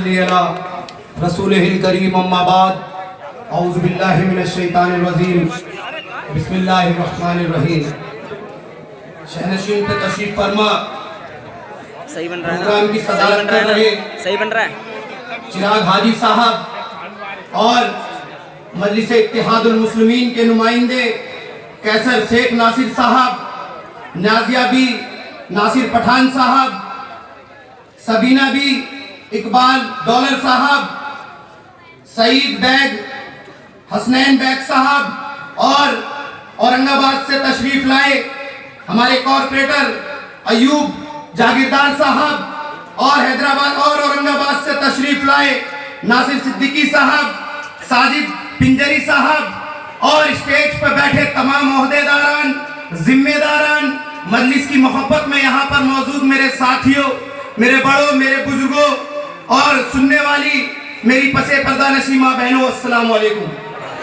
सल्ली अला रसूलिहिल करीम अम्मा बाद औज़ु बिल्लाहि मिनश शैतानिर रजीम बिस्मिल्लाहिर रहमानिर रहीम। शहनशीन पे तशरीफ फरमा। सही बन रहा है प्रोग्राम की सदारत कर रहे सही बन रहा है चिराग हाजी साहब और मजलिस इत्तिहादुल मुस्लिमीन के नुमाइंदे कैसर शेख नासिर साहब, नाजिया बी, नासिर पठान साहब, सबीना बी, इकबाल डॉलर साहब, सईद बैग, हसनैन बैग साहब और औरंगाबाद से तशरीफ लाए हमारे कॉरपोरेटर अयूब जागीरदार साहब और हैदराबाद और औरंगाबाद से तशरीफ लाए नासिर सिद्दीकी साहब, साजिद पिंजरी साहब और स्टेज पर बैठे तमाम ओहदेदारान, जिम्मेदारान, मजलिस की मोहब्बत में यहाँ पर मौजूद मेरे साथियों, मेरे बड़ों, मेरे बुजुर्गों और सुनने वाली मेरी पसे पर्दा नशी माँ बहनों, अस्सलाम वालेकुम।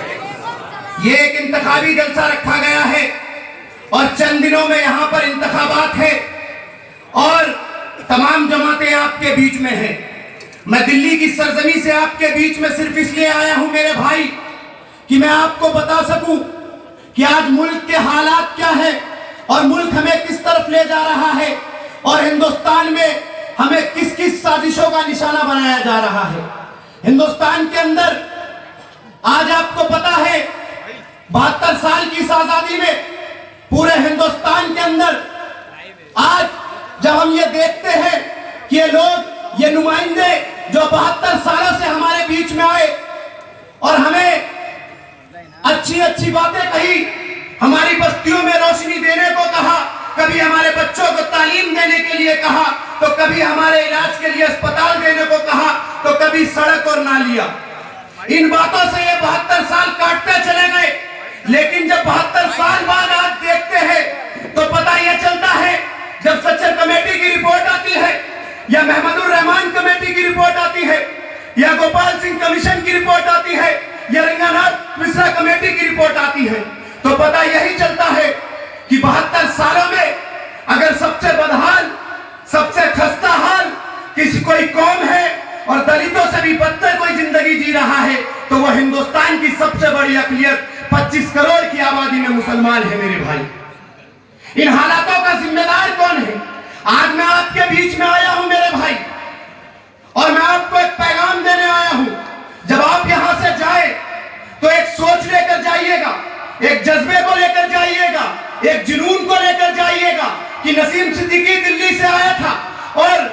ये एक इंतखाबी जलसा रखा गया है और चंद दिनों में यहाँ पर इंतखाबात है और तमाम जमातें आपके बीच में हैं। मैं दिल्ली की सरजमी से आपके बीच में सिर्फ इसलिए आया हूं मेरे भाई कि मैं आपको बता सकूं कि आज मुल्क के हालात क्या है और मुल्क हमें किस तरफ ले जा रहा है और हिंदुस्तान में हमें किस किस साजिशों का निशाना बनाया जा रहा है। हिंदुस्तान के अंदर आज आपको पता है 72 साल की इस आजादी में पूरे हिंदुस्तान के अंदर आज जब हम ये देखते हैं कि ये लोग, ये नुमाइंदे जो 72 सालों से हमारे बीच में आए और हमें अच्छी अच्छी बातें कही, हमारी बस्तियों में रोशनी देने को कहा, कभी हमारे बच्चों को तालीम देने के लिए कहा, तो कभी हमारे इलाज के लिए अस्पताल देने को कहा, तो कभी सड़क और नालियां। इन बातों से ये 72 साल काटते चले गए, लेकिन जब 72 साल बाद आज देखते हैं तो पता यह चलता है, जब सच्चर कमेटी की रिपोर्ट आती है या महमूदुर रहमान कमेटी की रिपोर्ट आती है या गोपाल सिंह कमीशन की रिपोर्ट आती है या रंगानाथ मिश्रा कमेटी की रिपोर्ट आती है, तो पता यही चलता है कि 72 सालों में अगर सबसे बदहाल, सबसे खस्ता हाल किसी कोई कौम है और दलितों से भी बदतर कोई जिंदगी जी रहा है तो वह हिंदुस्तान की सबसे बड़ी अकलियत 25 करोड़ की आबादी में मुसलमान है मेरे भाई। इन हालातों का जिम्मेदार कौन है? आज मैं आपके बीच में आया हूं मेरे भाई और मैं आपको एक पैगाम देने आया हूं। जब आप यहां से जाए तो एक सोच लेकर जाइएगा, एक जज्बे को लेकर जाइएगा, एक जुनून को लेकर जाइएगा कि नसीम सिद्दीकी दिल्ली से आया था और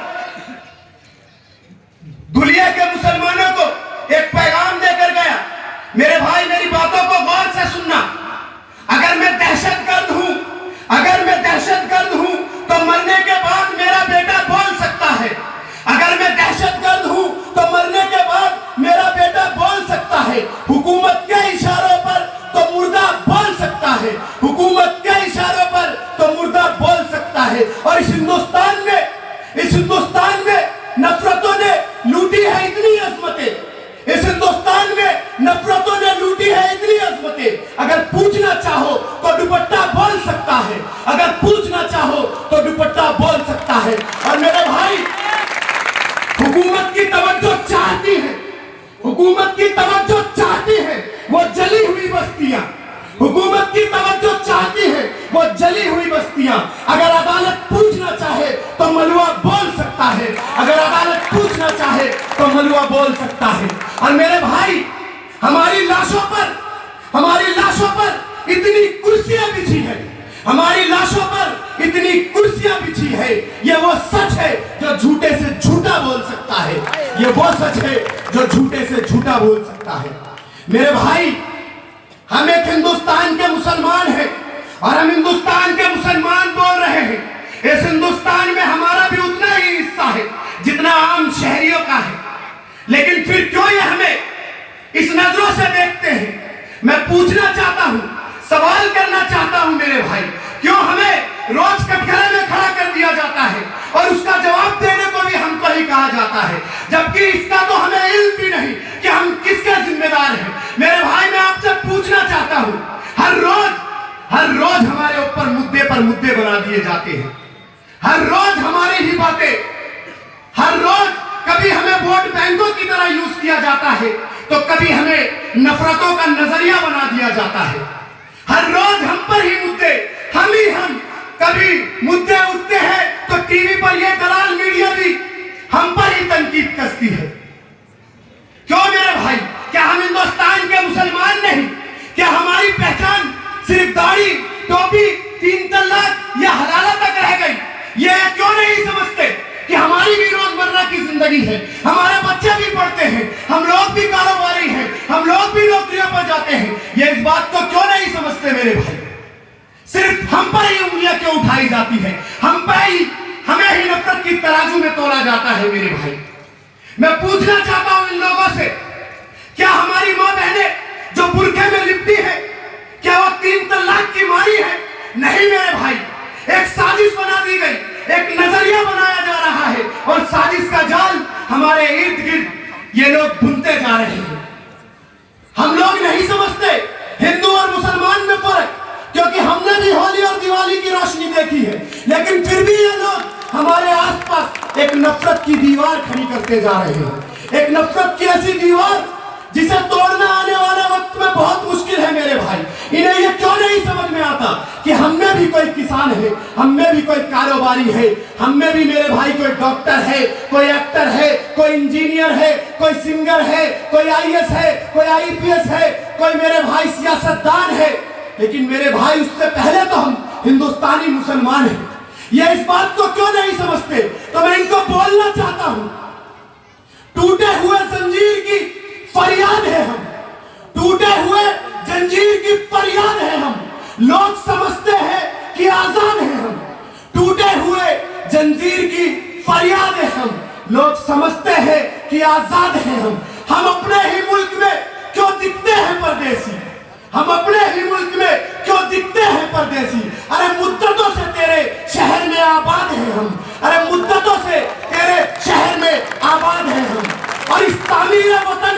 दुनिया के मुसलमानों को एक पैगाम देकर गया। मेरे भाई मेरी बातों को गौर से सुनना। अगर मैं दहशतगर्द हूं, अगर मैं दहशतगर्द हूं तो मरने के बाद मेरा बेटा बोल सकता है। अगर मैं दहशतगर्द हूं तो मरने के बाद मेरा बेटा बोल सकता है। हुकूमत के इशारों पर तो मुर्दा बोल सकता है, हुकूमत के इशारों पर तो मुर्दा बोल सकता है। और इस हिंदुस्तान में नफरतों ने लूटी है इतनी अजमतें, इस हिंदुस्तान में नफरतों ने लूटी है इतनी अजमतें। अगर पूछना चाहो तो दुपट्टा बोल सकता है, अगर पूछना चाहो तो दुपट्टा बोल सकता है। और मेरे भाई हुकूमत की तवज्जो चाहती है, हुकूमत की तवज्जो चाहती है वो जली हुई बस्तियां, हुकूमत की तवज्जो चाहती है वो जली हुई बस्तियां। अगर अदालत पूछना चाहे तो मलुआ बोल सकता है, अगर अदालत पूछना चाहे तो मलुआ बोल सकता है। और मेरे भाई हमारी लाशों पर इतनी कुर्सियां बिछी है, हमारी लाशों पर इतनी कुर्सियां बिछी है। ये वो सच है जो झूठे से झूठा बोल सकता है, ये वो सच है जो झूठे से झूठा बोल सकता है। मेरे भाई हम एक हिंदुस्तान के मुसलमान हैं और हम हिंदुस्तान के मुसलमान बोल रहे हैं। इस हिंदुस्तान में हमारा भी उतना ही हिस्सा है जितना आम शहरियों का है, लेकिन फिर क्यों ये हमें इस नजरों से देखते हैं? मैं पूछना चाहता हूं, सवाल करना चाहता हूं मेरे भाई, क्यों हमें रोज कटघरे में खड़ा कर दिया जाता है और उसका जवाब देने को भी हमको ही कहा जाता है, जबकि इसका तो हमें इल्म भी नहीं कि हम किसके जिम्मेदार हैं। मेरे भाई मैं आपसे पूछना चाहता हूं, हर रोज हमारे ऊपर मुद्दे बना दिए जाते हैं, हर रोज हमारी ही बातें, हर रोज कभी हमें हमें वोट बैंकों की तरह यूज किया जाता है, तो कभी हमें नफरतों का नजरिया बना दिया जाता है। हर रोज हम पर ही मुद्दे, हम कभी मुद्दे उठते हैं तो टीवी पर यह दलाल मीडिया भी हम पर ही तनकीद कसती है। क्यों मेरे भाई, क्या हम हिंदुस्तान के मुसलमान नहीं? क्या हमारी पहचान सिर्फ दाढ़ी, टोपी, 3 तलाक या हलाला तक रह गई? ये क्यों नहीं समझते कि हमारी भी रोजमर्रा की जिंदगी है, हमारे बच्चे भी पढ़ते हैं, हम लोग भी कारोबारी हैं, हम लोग भी नौकरियों पर जाते हैं। ये इस बात को क्यों नहीं समझते मेरे भाई? सिर्फ हम पर ही उंगलियां क्यों उठाई जाती है? हमें ही नफरत की तराजू में तोला जाता है मेरे भाई। मैं पूछना चाहता हूं इन लोगों से, क्या हमारी मां बहनें जो बुरखे में लिपटी है, क्या वो 3 तलाक की मारी है? नहीं मेरे भाई, एक साजिश बना दी गई, एक नजरिया बनाया जा रहा है और साजिश का जाल हमारे इर्द गिर्द ये लोग बुनते जा रहे हैं। हम लोग नहीं समझते हिंदू और मुसलमान में फर्क, क्योंकि हमने भी होली और दिवाली की रोशनी देखी है, लेकिन फिर भी ये लोग हमारे आसपास एक नफरत की दीवार खड़ी करते जा रहे हैं। एक नफरत की ऐसी दीवार जिसे तोड़ना आने वाले वक्त में बहुत मुश्किल है मेरे भाई। इन्हें यह क्यों नहीं समझ में आता कि हम में भी कोई किसान है, हम में भी कोई कारोबारी है, हम में भी मेरे भाई कोई डॉक्टर है, कोई एक्टर है, कोई इंजीनियर है, कोई सिंगर है, कोई आईएएस है, कोई आईपीएस है, कोई मेरे भाई सियासतदान है। लेकिन मेरे भाई उससे पहले तो हम हिंदुस्तानी मुसलमान हैं। ये इस बात को क्यों नहीं समझते? तो मैं इनको बोलना चाहता हूं, टूटे हुए जंजीर की फरियाद है हम, टूटे हुए जंजीर की फरियाद है हम। लोग समझते हैं कि आजाद हैं हम, टूटे हुए जंजीर की फरियाद है हम। लोग समझते हैं कि आजाद हैं हम। हम अपने ही मुल्क में क्यों दिखते हैं परदेसी? हम अपने ही मुल्क में क्यों दिखते हैं परदेसी? अरे मुद्दतों से तेरे शहर में आबाद हैं हम, अरे मुद्दतों से तेरे शहर में आबाद हैं हम। और इस तामीर वतन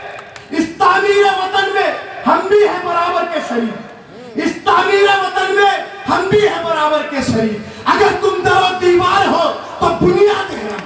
में हम भी हैं बराबर के शरीक। इस तामीर वतन में हम भी हैं बराबर के शरीक। अगर तुम दरो दीवार हो तो बुनियाद है हम,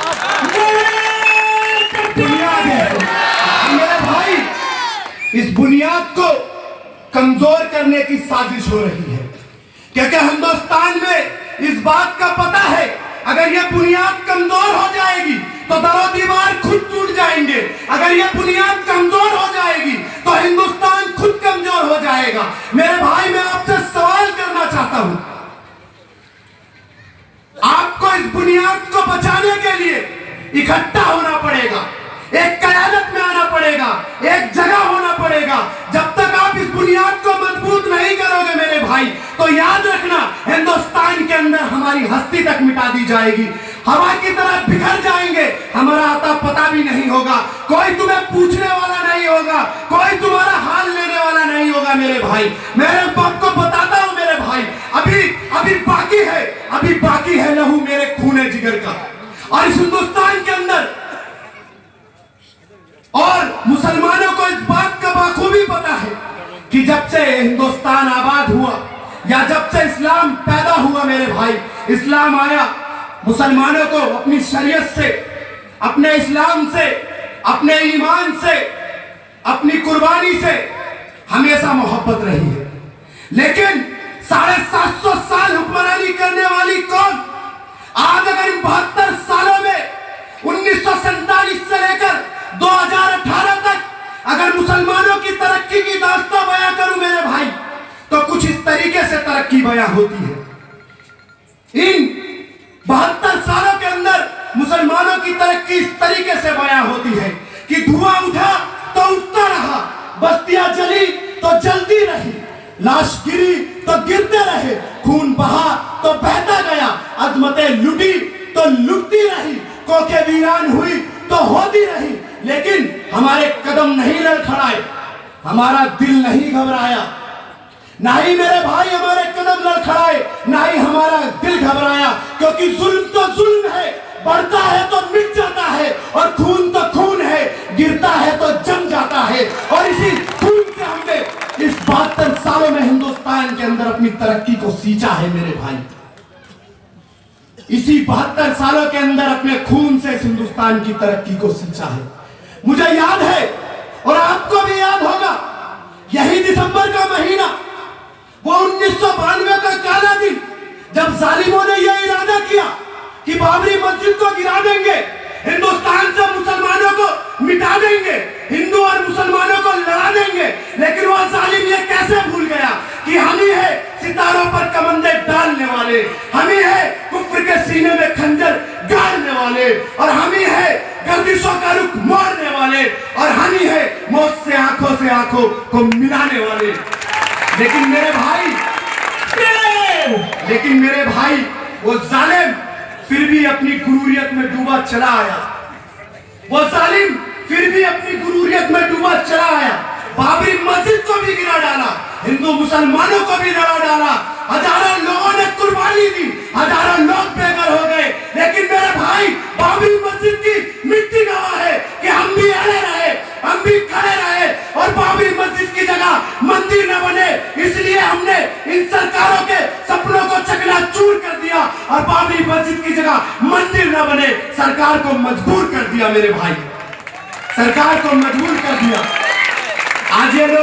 बुनियाद है मेरे भाई। इस बुनियाद को कमजोर करने की साजिश हो रही है, क्योंकि हिंदुस्तान में इस बात का पता है अगर यह बुनियाद कमजोर हो जाएगी तो दरो दीवार खुद टूट जाएंगे। अगर यह बुनियाद कमजोर हो जाएगी तो हिंदुस्तान खुद कमजोर हो जाएगा। मेरे भाई, मैं आपसे सवाल करना चाहता हूं, आपको इस बुनियाद को बचाने के लिए इकट्ठा होना पड़ेगा, एक क़यादत में आना पड़ेगा, एक जगह होना पड़ेगा। जब तक आप इस बुनियाद को मजबूत नहीं करोगे मेरे भाई, तो याद रखना हिंदुस्तान के अंदर हमारी हस्ती तक मिटा दी जाएगी, हवा की तरह बिखर जाएंगे, हमारा आता पता भी नहीं होगा, कोई तुम्हें पूछने वाला नहीं होगा, कोई तुम्हारा हाल लेने वाला नहीं होगा मेरे भाई। मेरे बाप को बताता हूं मेरे भाई, अभी बाकी है लहू मेरे खूने जिगर का। और इस हिंदुस्तान के अंदर और मुसलमानों को इस बात का बखूबी पता है कि जब से हिंदुस्तान आबाद हुआ या जब से इस्लाम पैदा हुआ मेरे भाई, इस्लाम आया, मुसलमानों को अपनी शरीयत से, अपने इस्लाम से, अपने ईमान से, अपनी कुर्बानी से हमेशा मोहब्बत रही है। लेकिन 750 साल हुक्मरानी करने वाली कौम आज अगर इन 72 सालों में 1947 से लेकर 2018 तक अगर मुसलमानों की तरक्की की दास्तां बयां करूं मेरे भाई, तो कुछ इस तरीके से तरक्की बयां होती है। इन 72 सालों के अंदर मुसलमानों की तरक्की इस तरीके से बयां होती है कि धुआं उठा तो उठता रहा, बस्तियां जली तो जलती रही, लाश गिरी तो गिरते रहे, खून बहा तो बहता गया, अजमतें लुटी तो लुटती रही, कोखे वीरान हुई तो होती रही, लेकिन हमारे कदम नहीं लड़खड़ाए, हमारा दिल नहीं घबराया। नहीं मेरे भाई, हमारे कदम लड़खड़ाए, नहीं हमारा दिल घबराया, क्योंकि जुल्म तो जुल्म है, बढ़ता है तो मिट जाता है, और खून तो खून है, गिरता है तो जम जाता है। और इसी खून से हमने इस 72 सालों में हिंदुस्तान के अंदर अपनी तरक्की को सींचा है मेरे भाई। इसी 72 सालों के अंदर अपने खून से इस हिंदुस्तान की तरक्की को सींचा है। मुझे याद है और आपको भी याद होगा, यही दिसंबर का महीना, वो 1992 का काला दिन, जब जालिमों ने यह इरादा किया कि बाबरी मस्जिद को गिरा देंगे, हिंदुस्तान से मुसलमानों को मिटा देंगे, हिंदू और मुसलमानों को लड़ा देंगे। लेकिन वह जालिम ये कैसे भूल गया कि हम ही है सितारों पर कमंदे डालने वाले, हम ही है कुफ्र के सीने में खंजर गाड़ने वाले, और हम ही है गर्दिशों का रुख मोड़ने वाले, और हम ही है मौत से आंखों को मिलाने वाले। लेकिन मेरे भाई वो जालिम फिर भी अपनी गुरूरियत में डूबा चला आया। वो जालिम फिर भी अपनी गुरूरियत में डूबा चला आया। बाबरी मस्जिद को भी गिरा डाला, हिंदू मुसलमानों को भी लड़ा डाला, हजारों लोगों ने कुर्बानी दी, हजारों लोग बेघर हो गए। लेकिन मेरे भाई, बाबरी मस्जिद की मिट्टी गवाह है कि हम भी अड़े रहे, हम भी खड़े रहे, और बाबरी मस्जिद की जगह मंदिर न बने, इसलिए हमने इन सरकारों के सपनों को चकनाचूर कर दिया, और बाबरी मस्जिद की जगह मंदिर न बने, सरकार को मजबूर कर दिया। मेरे भाई, सरकार को मजबूर कर दिया। आज ये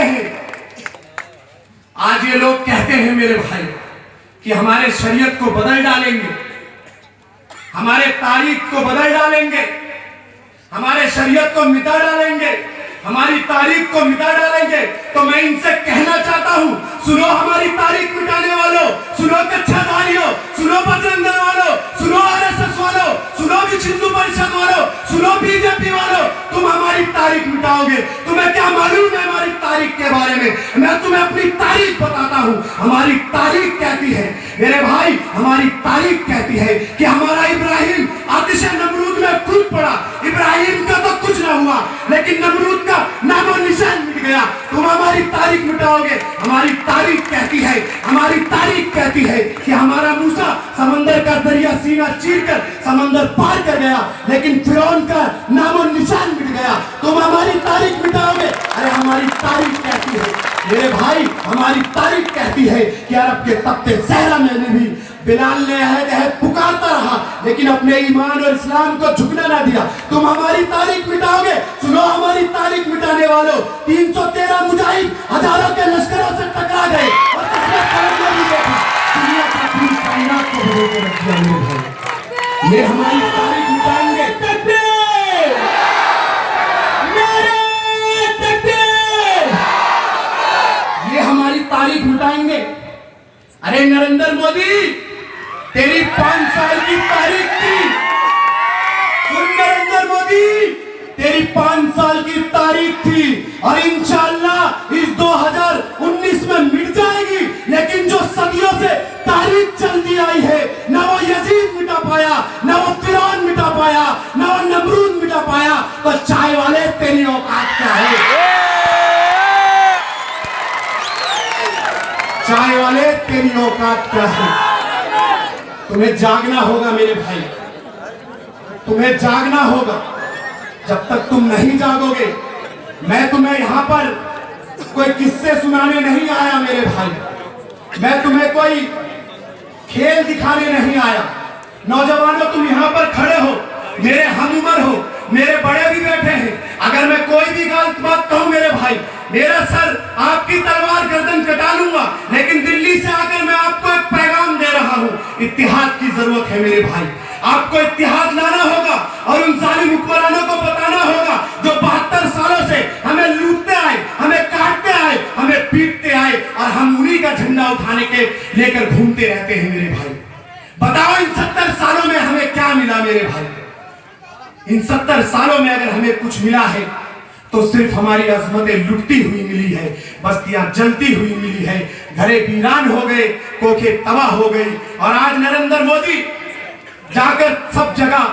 लोग कहते हैं मेरे भाई कि हमारे शरीयत को बदल डालेंगे, हमारे तारीख को बदल डालेंगे, हमारे शरीयत को मिटा डालेंगे, हमारी तारीख को मिटा डालेंगे। तो मैं इनसे कहना चाहता हूं, सुनो हमारी तारीख मिटाने वालों, सुनो कच्छाधारियों, सुनो बजरंग दल वालों, सुनो आरएसएस वालों, सुनो विश्व हिंदू परिषद वालों, सुनो बीजेपी वालों, तुम हमारी तारीख मिटाओगे। तुम्हें क्या मालूम है हमारी तारीख के बारे में? मैं तुम्हें अपनी तारीख बताता हूं। हमारी तारीख कहती है मेरे भाई, हमारी तारीख कहती है कि हमारा इब्राहिम आतिश नमरूद में कूद पड़ा। इब्राहिम का तो कुछ ना हुआ, लेकिन नमरूद का नामो निशान मिट गया। तुम हमारी तारीख मिटाओगे। हमारी तारीख कहती है, हमारी तारीख कहती है कि हमारा मूसा समंदर का दरिया सीना चीरकर समंदर पार कर गया, लेकिन फिरौन का नामो निशान मिट गया। तुम हमारी तारीख मिटाओगे। अरे हमारी तारीख कहती है मेरे भाई, हमारी तारीख कहती है कि अरब के तख्ते सहरा में भी बिलाल ने अहद पुकारता रहा, लेकिन अपने ईमान और इस्लाम को झुकने ना दिया। तुम हमारी तारीख मिटाओगे। सुनो हमारी तारीख मिटाने वालों, 313 मुजाहिद हजारों के लश्करों से टकरा गए, और किसने खबर नहीं देखा, दुनिया का पूरी कायनात को बदल के रख दिया। मेरे भाई, ये हमारी तारीख मिटाएंगे। ये हमारी तारीख मिटाएंगे। अरे नरेंद्र मोदी, तेरी 5 साल की तारीख थी। सुन नरेंद्र मोदी, तेरी 5 साल की तारीख थी, और इंशाअल्लाह इस 2019 में मिट जाएगी। लेकिन जो सदियों से तारीख चलती आई है, ना वो यजीद मिटा पाया, ना वो फिरौन मिटा पाया, ना वो नमरूद मिटा पाया, तो चाय वाले तेरी औकात क्या है? चाय वाले तेरी औकात क्या है? तुम्हें जागना होगा मेरे भाई, तुम्हें जागना होगा। जब तक तुम नहीं जागोगे, मैं तुम्हें यहां पर कोई किस्से सुनाने नहीं आया मेरे भाई, मैं तुम्हें कोई खेल दिखाने नहीं आया। नौजवानों, तुम यहां पर खड़े हो, मेरे हम उम्र हो, मेरे बड़े भी बैठे हैं। अगर मैं कोई भी गलत बात कहूं मेरे भाई, मेरा सर आपकी तलवार गर्दन कटा लूंगा। लेकिन दिल्ली से आकर मैं आपको एक पैगाम दे रहा हूं, इत्तेहाद की जरूरत है मेरे भाई। आपको इत्तेहाद लाना होगा, और उन जालिम हुक्मरानों को बताना होगा जो 72 सालों से हमें लूटते आए, हमें काटते आए, हमें पीटते आए, और हम उन्हीं का झंडा उठाने के लेकर घूमते रहते हैं मेरे भाई। बताओ इन 70 सालों में हमें क्या मिला मेरे भाई? इन 70 सालों में अगर हमें कुछ मिला है तो सिर्फ हमारी अजमतें लुटती हुई मिली है, बस्तियां जलती हुई मिली है, घरे वीरान हो गए, कोखे तबाह हो गई। और आज नरेंद्र मोदी जाकर सब जगह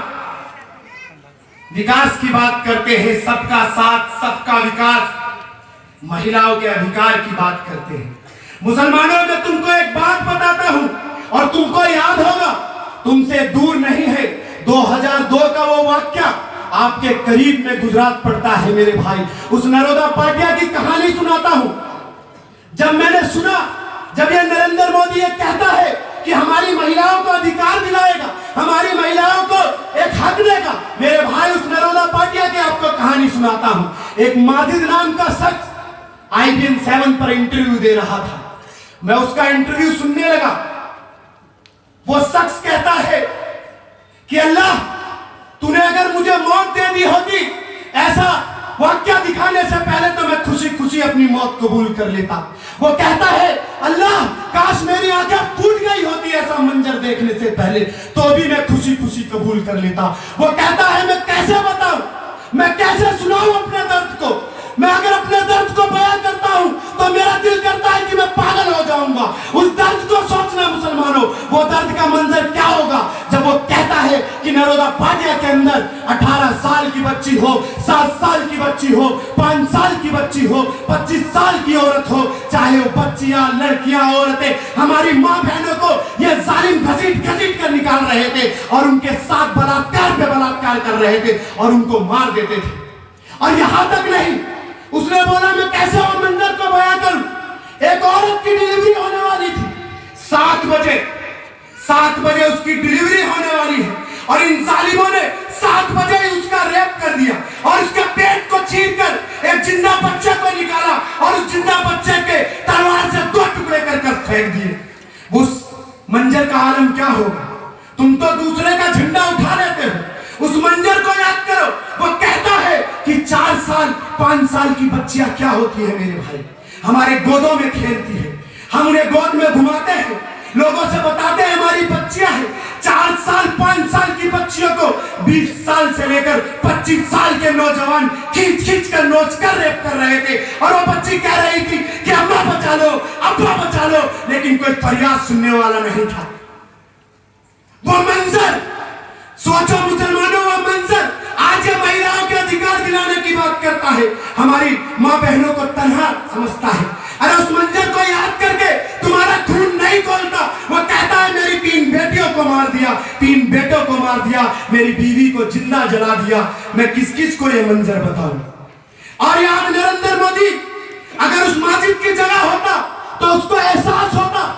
विकास की बात करते हैं, सबका साथ, सबका विकास, महिलाओं के अधिकार की बात करते हैं। मुसलमानों, मैं तुमको एक बात बताता हूं, और तुमको याद होगा, तुमसे दूर नहीं है 2002 का वो वाक्या आपके करीब में गुजरात पड़ता है मेरे भाई। उस नरोदा पाटिया की कहानी सुनाता हूं। जब मैंने सुना, जब ये नरेंद्र मोदी ये कहता है कि हमारी महिलाओं को अधिकार दिलाएगा, हमारी महिलाओं को एक हक देगा। मेरे भाई, उस नरोदा पाटिया की आपको कहानी सुनाता हूं। एक माजिद नाम का शख्स IBN 7 पर इंटरव्यू दे रहा था। मैं उसका इंटरव्यू सुनने लगा। वो शख्स कहता है कि अल्लाह, तूने अगर मुझे मौत दे दी होती, ऐसा वाक्या दिखाने से पहले तो मैं खुशी खुशी अपनी मौत कबूल कर लेता। वो कहता है, अल्लाह, काश मेरी आंखें फूट गई होती ऐसा मंजर देखने से पहले, तो भी मैं खुशी खुशी कबूल कर लेता। वो कहता है, मैं कैसे बताऊं, मैं कैसे सुनाऊं अपने दर्द को। मैं अगर अपने दर्द को बयां करता हूं तो मेरा दिल करता है कि मैं पागल हो जाऊंगा। उस दर्द को सोचना मुसलमानों, वो दर्द का मंजर क्या होगा जब वो कहता है कि नरोदा पाटिया के अंदर 18 साल की बच्ची हो, 7 साल की बच्ची हो, 5 साल की बच्ची हो, 25 साल की औरत हो, चाहे वो बच्चियां, लड़कियां, औरतें, हमारी माँ बहनों को ये जालिम घसीट घसीट कर निकाल रहे थे और उनके साथ बलात्कार पे बलात्कार कर रहे थे और उनको मार देते थे। और यहां तक नहीं, उसने बोला, मैं कैसे वो मंजर को बयां करूं। एक औरत की डिलीवरी होने वाली थी, 7 बजे उसकी डिलीवरी होने वाली है और इन जालिमों ने 7 बजे ही उसका रेप कर दिया और उसके पेट को चीरकर एक जिंदा बच्चे को निकाला और उस जिंदा बच्चे के तलवार से 2 टुकड़े कर फेंक दिए। उस मंजर का आलम क्या होगा? तुम तो दूसरे का झंडा उठा लेते हो। उस मंजर को याद करो। वो कहता है कि 4 साल 5 साल की बच्चियां क्या होती है मेरे भाई, हमारे गोदों में खेलती है, हम उन्हें गोद में घुमाते हैं, लोगों से बताते हैं हमारी बच्चियां हैं। 4 साल 5 साल की बच्चियों को 20 साल से लेकर 25 साल के नौजवान खींच खींच कर नोच कर रेप कर रहे थे और वो बच्ची कह रही थी कि अम्मा बचा लो, अब्बा बचा लो, लेकिन कोई फरियाद सुनने वाला नहीं था। वो मंजर सोचो मुसलमानों, वो मंजर आज ये महिलाओं के अधिकार दिलाने की बात करता है, हमारी माँ बहनों को तन्हा समझता है। अरे उस मंजर को याद करके तुम्हारा खून नहीं खोलता। वो कहता है, मेरी 3 बेटियों को मार दिया, 3 बेटों को मार दिया, मेरी बीवी को जिंदा जला दिया, मैं किस किस को ये मंजर बताऊं। और यार, नरेंद्र मोदी अगर उस माजिद की जगह होता तो उसको एहसास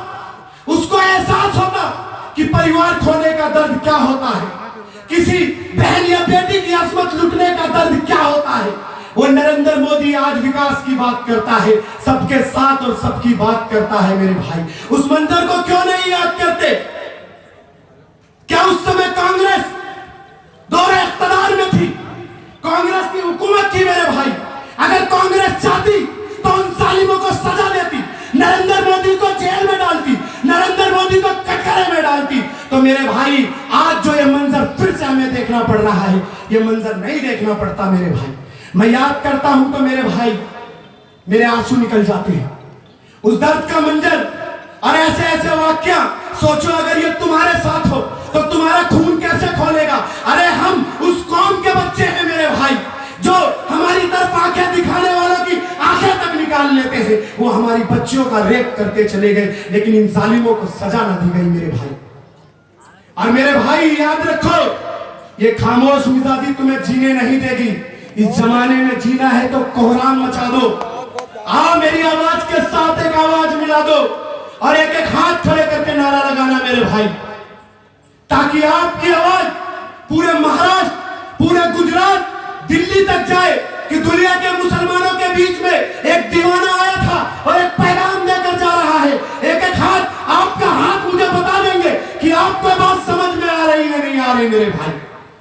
होता कि परिवार खोने का दर्द क्या होता है, किसी बहन या बेटी की असमत लुटने का दर्द क्या होता है। वो नरेंद्र मोदी आज विकास की बात करता है, सबके साथ और सबकी बात करता है। मेरे भाई, उस मंजर को क्यों नहीं याद करते? क्या उस समय कांग्रेस दौरे इख्तियार में थी, कांग्रेस की हुकूमत थी मेरे भाई। अगर कांग्रेस चाहती तो उन जालिमों को सजा देती, नरेंद्र मोदी को जेल में डालती, नरेंद्र मोदी को कटघरे में डालती। तो मेरे भाई, आज जो ये मंजर फिर से हमें देखना पड़ रहा है, ये मंजर नहीं देखना पड़ता मेरे भाई। मैं याद करता हूं तो मेरे भाई, मेरे आंसू निकल जाते हैं। उस दर्द का मंजर और ऐसे ऐसे वाक्या सोचो, अगर ये तुम्हारे साथ हो तो तुम्हारा खून कैसे खोलेगा। अरे हम उस कौम के बच्चे हैं मेरे भाई, जो हमारी तरफ आंखें दिखाने वालों की आंखें तक निकाल लेते हैं। वो हमारी बच्चियों का रेप करते चले गए, लेकिन इन जालिमों को सजा ना दी गई मेरे भाई। और मेरे भाई याद रखो, ये खामोश मिजाजी तुम्हें जीने नहीं देगी। इस जमाने में जीना है तो कोहराम मचा दो। आओ मेरी आवाज के साथ एक आवाज मिला दो और एक एक हाथ खड़े करके नारा लगाना मेरे भाई, ताकि आपकी आवाज पूरे महाराष्ट्र, पूरे गुजरात, दिल्ली तक जाए कि दुनिया के मुसलमानों के बीच में एक दीवाना आया था और एक पैगाम देकर जा रहा है। एक एक हाथ, आपका हाथ मुझे बता देंगे कि आपको बात समझ में आ रही है नहीं आ रही मेरे भाई।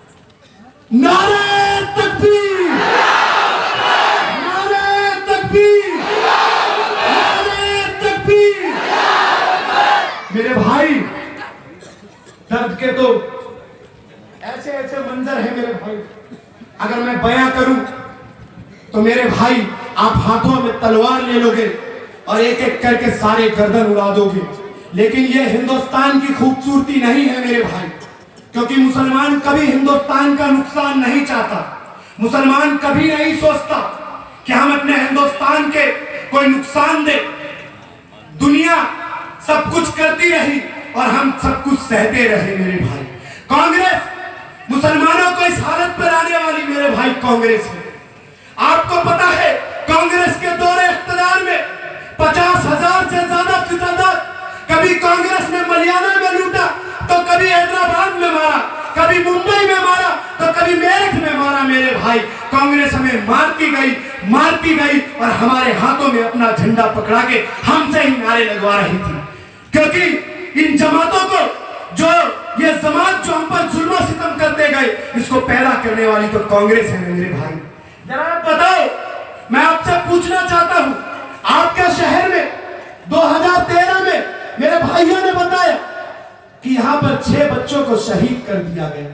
नारे तकबीर, नारे तकबीर, नारे तकबीर। मेरे भाई, दर्द के तो ऐसे ऐसे मंजर है मेरे भाई, अगर मैं बयां करूं तो मेरे भाई आप हाथों में तलवार ले लोगे और एक एक करके सारे गर्दन उड़ा दोगे। लेकिन ये हिंदुस्तान की खूबसूरती नहीं है मेरे भाई, क्योंकि मुसलमान कभी हिंदुस्तान का नुकसान नहीं चाहता। मुसलमान कभी नहीं सोचता कि हम अपने हिंदुस्तान के कोई नुकसान दे। दुनिया सब कुछ करती रही और हम सब कुछ सहते रहे मेरे भाई। कांग्रेस मुसलमानों को इस हालत पर लाने वाली मेरे भाई कांग्रेस है। आपको पता है, कांग्रेस के दौरे इख्तियार में 50,000 से ज्यादा कभी कांग्रेस ने मलियाना में लूटा तो कभी हैदराबाद में मारा, कभी मुंबई में मारा तो कभी मेरठ में मारा। मेरे भाई कांग्रेस हमें मारती गई और हमारे हाथों में अपना झंडा पकड़ा के हमसे ही नारे लगवा रही थी, क्योंकि इन जमातों को जो ये जमात जो हम पर जुल्म सितम करते गए, इसको पैदा करने वाली तो कांग्रेस है मेरे भाई। जरा बताओ, मैं आपसे पूछना चाहता हूं, आपके शहर में 2013 में मेरे भाइयों ने बताया कि यहां पर 6 बच्चों को शहीद कर दिया गया।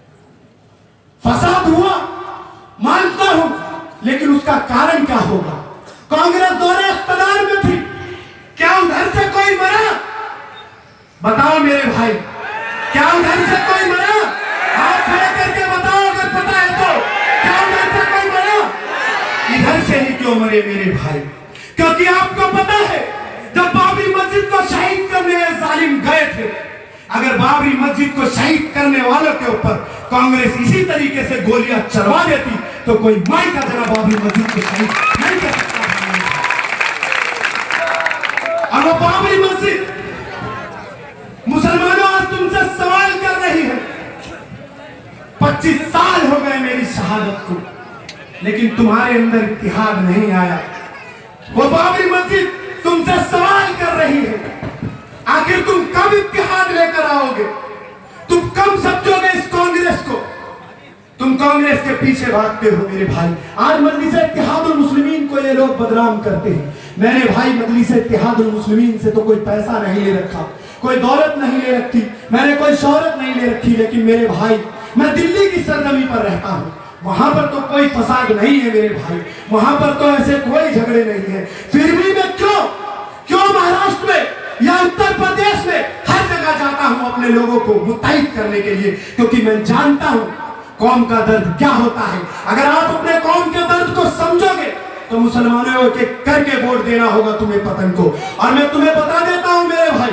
फसाद हुआ मानता हूं, लेकिन उसका कारण क्या होगा? कांग्रेस दौरे इख्तियार में थी, क्या उधर से कोई मरा? बताओ मेरे भाई, क्या उधर से कोई मरा? हाथ खड़े करके बताओ अगर पता है तो, क्या उधर से कोई मरा? इधर से ही क्यों मरे मेरे भाई? क्योंकि आपको पता है जब बाबरी मस्जिद को शहीद करने जालिम गए थे, अगर बाबरी मस्जिद को शहीद करने वालों के ऊपर कांग्रेस इसी तरीके से गोलियां चलवा देती तो कोई माई का जरा बाबरी मस्जिद को शहीद नहीं कर सकता। और वो बाबरी मस्जिद मुसलमानों आज तुमसे सवाल कर रही है, 25 साल हो गए मेरी शहादत को, लेकिन तुम्हारे अंदर इत्तेहाद नहीं आया। वो बाबरी मस्जिद तुमसे सवाल कर रही है, आखिर तुम कब इत्तेहाद लेकर आओगे? तुम कब समझोगे इस कांग्रेस को? तुम कांग्रेस के पीछे भागते हो मेरे भाई। आज मजलिस इत्तेहादुल मुस्लिमीन को ये लोग बदनाम करते हैं। मैंने भाई मजलिस इत्तेहादुल मुस्लिमीन से तो कोई पैसा नहीं ले रखा, कोई दौलत नहीं ले रखी, मैंने कोई शोहरत नहीं ले रखी, लेकिन मेरे भाई मैं दिल्ली की सरजमी पर रहता हूँ, वहां पर तो कोई फसाद नहीं है मेरे भाई, वहां पर तो ऐसे कोई झगड़े नहीं है। फिर भी मैं क्यों महाराष्ट्र में या उत्तर प्रदेश में हर जगह जाता हूं अपने लोगों को मुत्तहिद करने के लिए, क्योंकि मैं जानता हूं कौम का दर्द क्या होता है। अगर आप अपने कौम के दर्द को समझोगे तो मुसलमानों के करके वोट देना होगा तुम्हें पतन को। और मैं तुम्हें बता देता हूं मेरे भाई,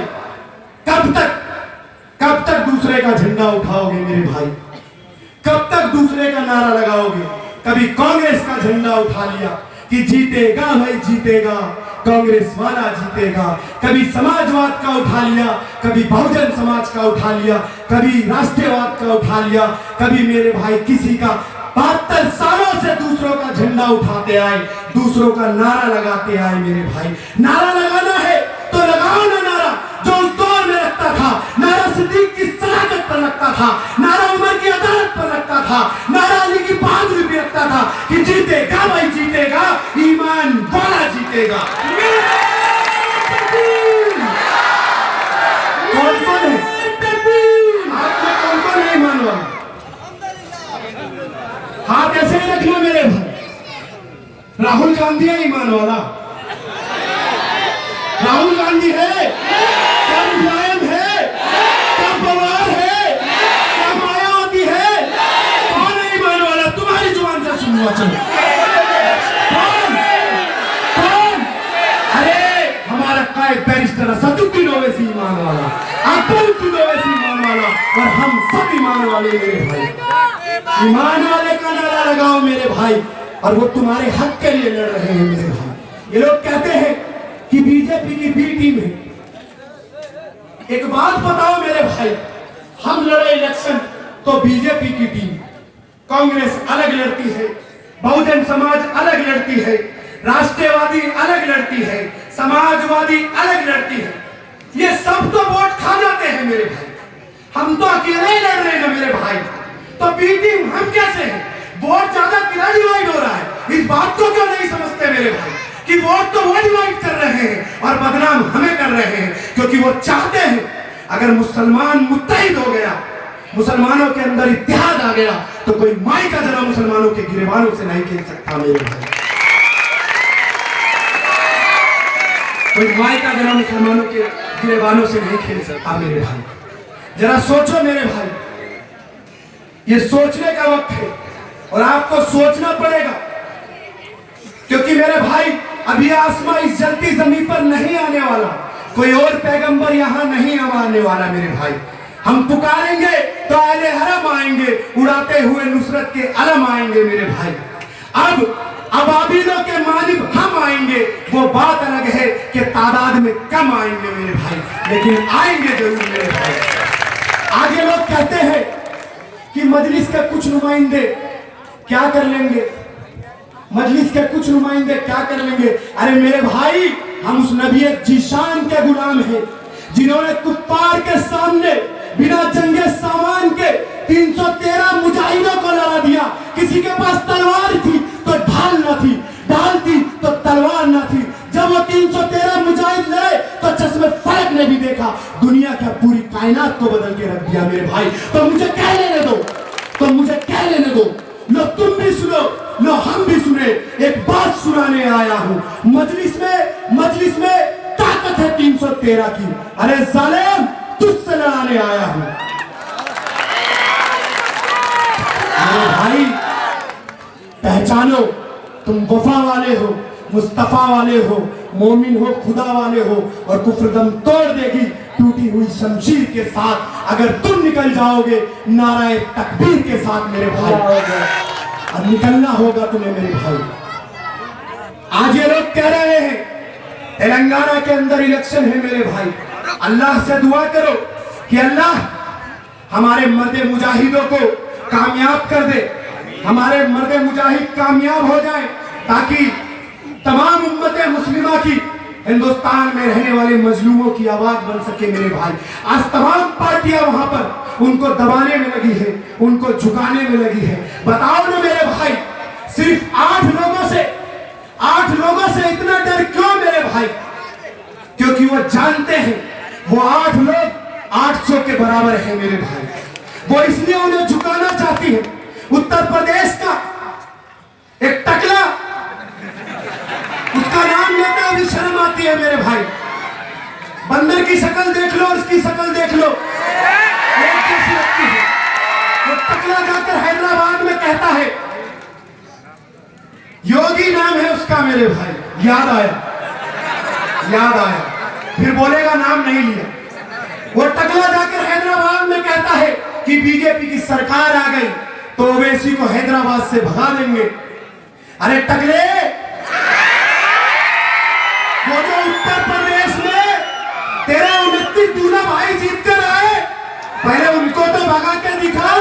कब तक दूसरे का झंडा उठाओगे मेरे भाई? कब तक दूसरे का नारा लगाओगे? कभी कांग्रेस का झंडा उठा लिया कि जीतेगा भाई जीतेगा, कांग्रेस वाला जीतेगा, कभी समाजवाद का उठा लिया, कभी बहुजन समाज का उठा लिया, कभी राष्ट्रवाद का उठा लिया, कभी मेरे भाई किसी का 72 सालों से दूसरों का झंडा उठाते आए, दूसरों का नारा लगाते आए मेरे भाई। नारा लगाना है तो लगाओ ना नारा जो उस दौर में लगता था, नारा सिद्दीक की सलाकत पर लगता था, नारा उमर की अदालत पर लगता था, नारा अली की बहादुरी पर लगता था कि जीतेगा भाई जीतेगा, ईमान वाला जीतेगा। कौन है आपने कौन नहीं ईमान वाला? हाथ ऐसे ही रख लो मेरे भाई। राहुल गांधी है ईमान वाला? राहुल गांधी है? क्या मुलायम है? क्या पवार है? क्या मायावती है? कौन है ईमान वाला? तुम्हारी जुबान से सुनूंगा। चलो कौन? अरे हमारा कायद बैरिस्टर असदुद्दीन ओवैसी ईमान वाला, अकबरुद्दीन ओवैसी ईमान वाला, और हम सब ईमान वाले मेरे भाई। ईमान वाले का नारा लगाओ मेरे भाई, और वो तुम्हारे हक के लिए लड़ रहे हैं मेरे भाई। ये लोग कहते हैं कि बीजेपी की बी टीम है। एक बात बताओ मेरे भाई, हम लड़े इलेक्शन तो बीजेपी की टीम, कांग्रेस अलग लड़ती है, बहुजन समाज अलग लड़ती है, राष्ट्रवादी अलग लड़ती है, समाजवादी अलग लड़ती है। ये सब तो वोट खा जाते हैं मेरे भाई, हम तो अकेले ही लड़ रहे हैं मेरे भाई। तो बी टीम हम कैसे हैं? वोट ज्यादा कितना डिवाइड हो रहा है, इस बात को क्यों नहीं समझते मेरे भाई कि वोट तो वो डिवाइड कर रहे हैं और बदनाम हमें कर रहे हैं, क्योंकि वो चाहते हैं अगर मुसलमान मुत्तहिद हो गया, मुसलमानों के अंदर इत्तेहाद आ गया, तो कोई माई का जरा मुसलमानों के गिरेबानों से नहीं खेल सकता मेरे भाई। कोई माई का जरा मुसलमानों के गिरेबानों से नहीं खेल सकता मेरे भाई। जरा सोचो मेरे भाई, ये सोचने का वक्त है और आपको सोचना पड़ेगा, क्योंकि मेरे भाई अभी आसमां इस जलती जमीन पर नहीं आने वाला, कोई और पैगंबर यहां नहीं आने वाला मेरे भाई। हम पुकारेंगे तो अहले हरम आएंगे, उड़ाते हुए नुसरत के अलम आएंगे मेरे भाई। अब अबाबिलों के मालिक हम आएंगे, वो बात अलग है कि तादाद में कम आएंगे मेरे भाई, लेकिन आएंगे जरूर मेरे भाई। आगे लोग कहते हैं कि मजलिस के कुछ नुमाइंदे क्या कर लेंगे, मजलिस के कुछ नुमाइंदे क्या कर लेंगे। अरे मेरे भाई, हम उस नबी जीशान के गुलाम हैं जिन्होंने कुफ्फार के सामने बिना जंगे सामान के 313 मुजाहिदों को लड़ा दिया। किसी के पास तलवार थी तो ढाल न थी, ढाल थी तो तलवार न थी। जब वो 313 मुजाहिद लड़े तो चश्मे फलक ने भी देखा, दुनिया का पूरी कायनात को बदल के रख दिया मेरे भाई। तो मुझे कह लेने दो, तो मुझे कह लेने दो, लो तुम भी सुनो, लो हम भी सुने। एक बात सुनाने आया हूं, मजलिस में ताकत है 313 की। अरे जालिम, तुझसे लड़ाने आया हूं मेरे भाई। पहचानो, तुम वफा वाले हो, मुस्तफा वाले हो, मोमिन हो, खुदा वाले हो, और कुफ्र दम तोड़ देगी टूटी हुई शमशीर के साथ अगर तुम निकल जाओगे नाराए तकबीर के साथ मेरे भाई। और निकलना होगा तुम्हें मेरे भाई। आज ये लोग कह रहे हैं तेलंगाना के अंदर इलेक्शन है मेरे भाई। अल्लाह से दुआ करो कि अल्लाह हमारे मर्दे मुजाहिदों को कामयाब कर दे, हमारे मर्दे मुजाहिद कामयाब हो जाए, ताकि तमाम उम्मते मुस्लिमा की, हिंदुस्तान में रहने वाले मजलूमों की आवाज बन सके मेरे भाई। आज तमाम पार्टियां वहां पर उनको दबाने में लगी है, उनको झुकाने में लगी है। बताओ ना मेरे भाई, सिर्फ 8 लोगों से इतना डर क्यों मेरे भाई? क्योंकि वो जानते हैं वो 8 लोग 800 के बराबर है मेरे भाई। वो इसलिए उन्हें झुकाना चाहती है। उत्तर प्रदेश का एक टकला, उसका नाम लेते हुए शर्म आती है मेरे भाई। बंदर की शक्ल देख लो और उसकी शक्ल देख लो, एक जैसी लगती है। वो टकला जाकर हैदराबाद में कहता है, योगी नाम है उसका मेरे भाई। याद आया, फिर बोलेगा नाम नहीं लिया। वो टकला जाकर हैदराबाद में कहता है कि बीजेपी की सरकार आ गई तो ओवैसी को हैदराबाद से भगा देंगे। अरे टकले, वो जो उत्तर प्रदेश में तेरे 29 दूल्हा भाई जीत कर आए, पहले उनको तो भगा के दिखा।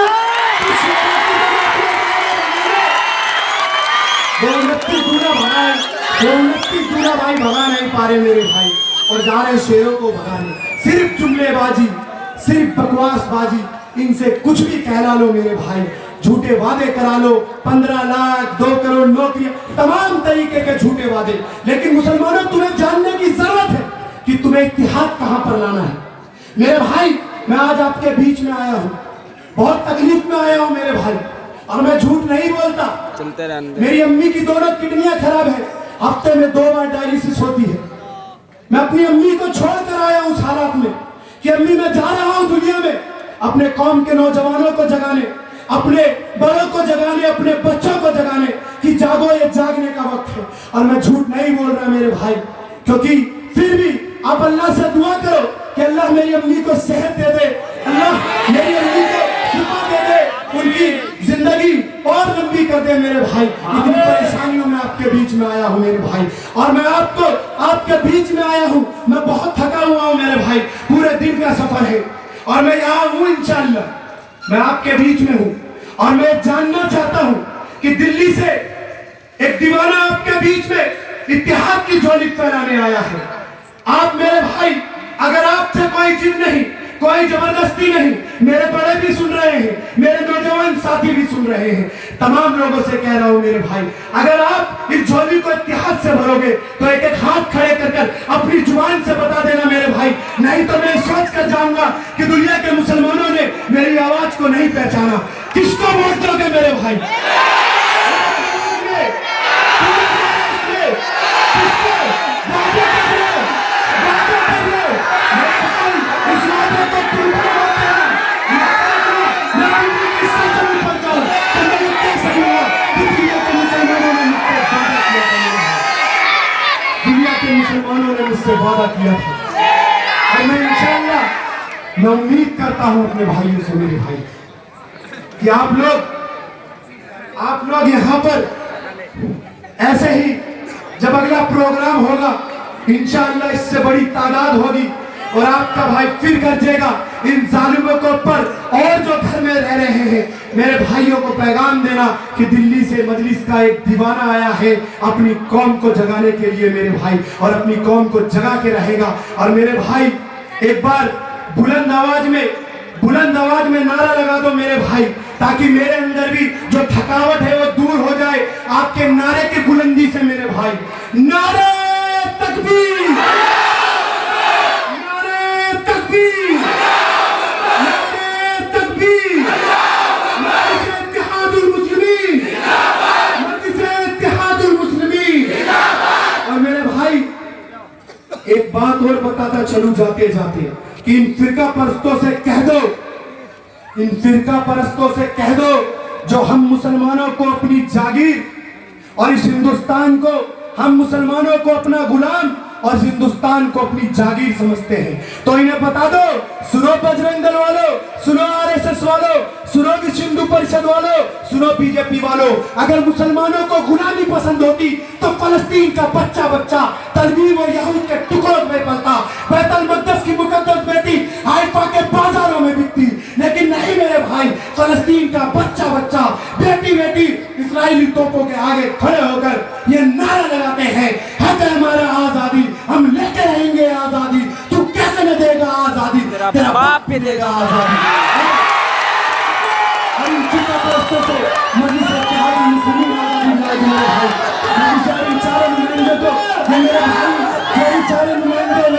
29 दूल्हा भाई भगा नहीं पा रहे मेरे भाई, और जा रहे शेरों को भगाने। सिर्फ जुमलेबाजी, सिर्फ बकवासबाजी, इनसे कुछ भी कहला लो मेरे भाई, झूठे वादे करा लो, 15 लाख 2 करोड़ नौकरियां, तमाम तरीके के झूठे वादे। लेकिन मुसलमानों, तुम्हें जानने की जरूरत है कि तुम्हें इत्तिहाद कहां पर लाना है मेरे भाई। मैं आज आपके बीच में आया हूं, बहुत तकलीफ में आया हूं मेरे भाई, और मैं झूठ नहीं बोलता। चलते रहने। मेरी अम्मी की दोनों किडनियां खराब है, हफ्ते में 2 बार डायलिसिस होती है। मैं अपनी अम्मी को छोड़कर आया उस हालात में कि अम्मी मैं जा रहा हूं दुनिया में अपने कौम के नौजवानों को जगाने, अपने बड़ों को जगाने, अपने बच्चों को जगाने कि जागो, ये जागने का वक्त है। और मैं झूठ नहीं बोल रहा मेरे भाई, क्योंकि फिर भी आप अल्लाह से दुआ करो कि अल्लाह मेरी अम्मी को सेहत दे दे, अल्लाह मेरी अम्मी को शिफा दे दे, उनकी जिंदगी और लंबी कर दे मेरे भाई। इतनी परेशानियों में आपके बीच में आया हूं मेरे भाई, और मैं आपके बीच में आया हूं। मैं बहुत थका हुआ हूं मेरे भाई, पूरे दिन का सफर है, और मैं यहाँ हूं इंशाअल्लाह, मैं आपके बीच में हूं। और मैं जानना चाहता हूं कि दिल्ली से एक दीवाना आपके बीच में इत्तेहाद की झोली फैलाने आया है। आप मेरे भाई, अगर आपसे कोई जिद नहीं, कोई जबरदस्ती नहीं, मेरे बड़े भी सुन रहे हैं, मेरे नौजवान साथी भी सुन रहे हैं, तमाम लोगों से कह रहा हूं मेरे भाई, अगर आप इस झोली को इत्तेहाद से भरोगे तो एक एक हाथ खड़े कर अपनी जुबान से बता देना मेरे भाई, नहीं तो मैं सोच कर जाऊंगा कि दुनिया के मुसलमानों ने मेरी आवाज को नहीं पहचाना। किसको वोट दोगे मेरे भाई? मुसलमानों ने मुझसे वादा किया था, और मैं इंशाअल्लाह मैं उम्मीद करता हूं अपने भाइयों से मेरे भाई कि आप लोग यहाँ पर ऐसे ही जब अगला प्रोग्राम होगा इंशाअल्लाह इससे बड़ी तादाद होगी और आपका भाई फिर गरजेगा इन जालिमों के ऊपर। और जो घर में रह रहे हैं मेरे भाइयों को पैगाम देना कि दिल्ली से मजलिस का एक दीवाना आया है अपनी कौम को जगाने के लिए मेरे भाई, और अपनी कौम को जगा के रहेगा। और मेरे भाई एक बार बुलंद आवाज में नारा लगा दो मेरे भाई, ताकि मेरे अंदर भी जो थकावट है वो दूर हो जाए आपके नारे की बुलंदी से मेरे भाई। नारे तकबीर, नारे तकबीर, नारे तकबीर, मजलिस इत्तेहादुल मुस्लिमीन, मजलिस इत्तेहादुल मुस्लिमीन। और मेरे भाई एक बात और बताता चलूं जाते जाते कि इन फिरका परस्तों से कह दो, इन फिरका परस्तों से कह दो जो हम मुसलमानों को अपनी जागीर और इस हिंदुस्तान को, हम मुसलमानों को अपना गुलाम और इस हिंदुस्तान को अपनी जागीर समझते हैं, तो इन्हें बता दो, सुनो बजरंग दल वालों, सुनो आरएसएस वालों, सुनो विश्व हिंदू परिषद वालों, सुनो बीजेपी वालों, अगर मुसलमानों को गुलामी पसंद होती तो फलस्तीन का बच्चा बच्चा तलवीम और यहूद के टुकड़ों में पलता, बैतुल मक़दस की मुकद्दस बेटी हाइफा के बाजारों में बिकती। लेकिन नहीं मेरे भाई, फलस्तीन का बच्चा बच्चा बेटी बेटी इस्राएली तोपों के आगे खड़े होकर ये नारा लगाते हैं, हक है हमारा आजादी, हम लेके रहेंगे आजादी, तू कैसे न देगा आजादी, तेरा बाप भी देगा आजादी। और इन फिरका परस्तों से मजलिस इत्तेहादुल मुस्लिमीन आजादी लाएगी मेरे भाई। ये चारे नुमाइंदे को, ये मेरे भाई, ये चारे नुमाइंदे